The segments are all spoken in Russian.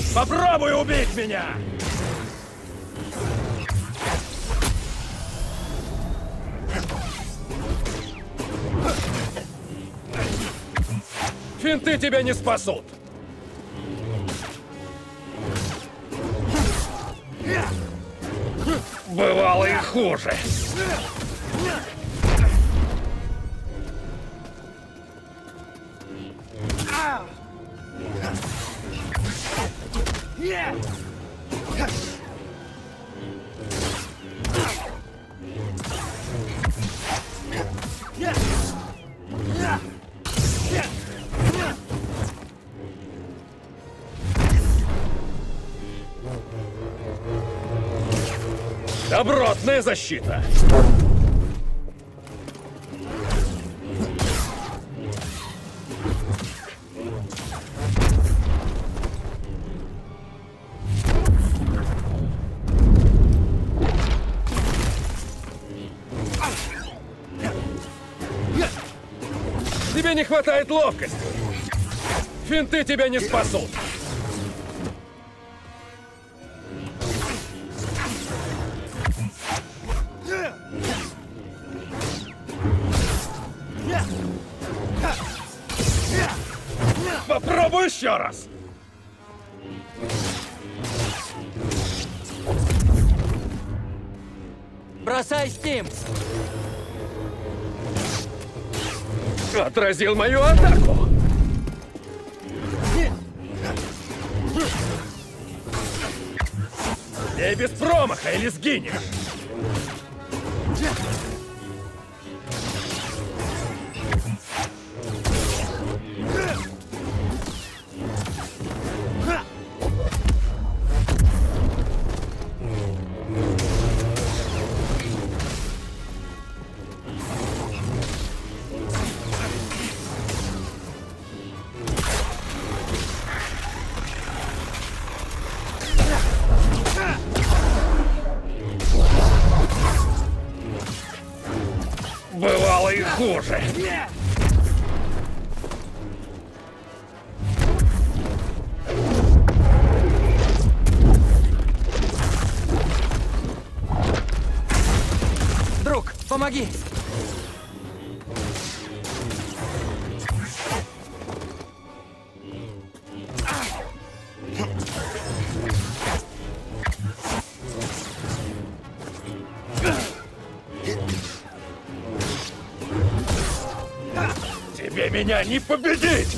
Попробуй убить меня! Финты тебя не спасут! Бывало и хуже. Добротная защита. Тебе не хватает ловкости. Финты тебя не спасут. Попробуй еще раз. Бросай Стим! Отразил мою атаку. Бей без промаха или сгинешь. Бывало и хуже. Друг, помоги! Тебе меня не победить!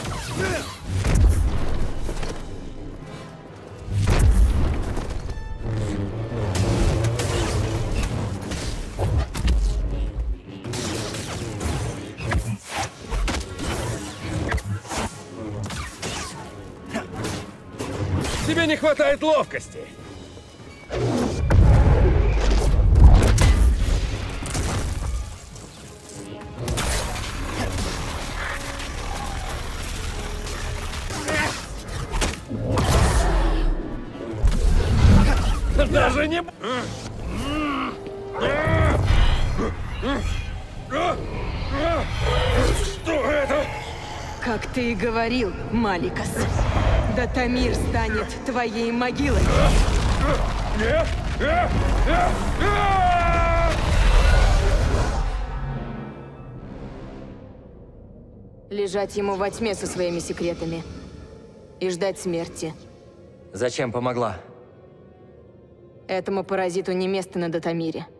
Тебе не хватает ловкости! Даже не... Что это? Как ты и говорил, Маликас, Датамир станет твоей могилой. Лежать ему во тьме со своими секретами и ждать смерти. Зачем помогла? Этому паразиту не место на Датамире.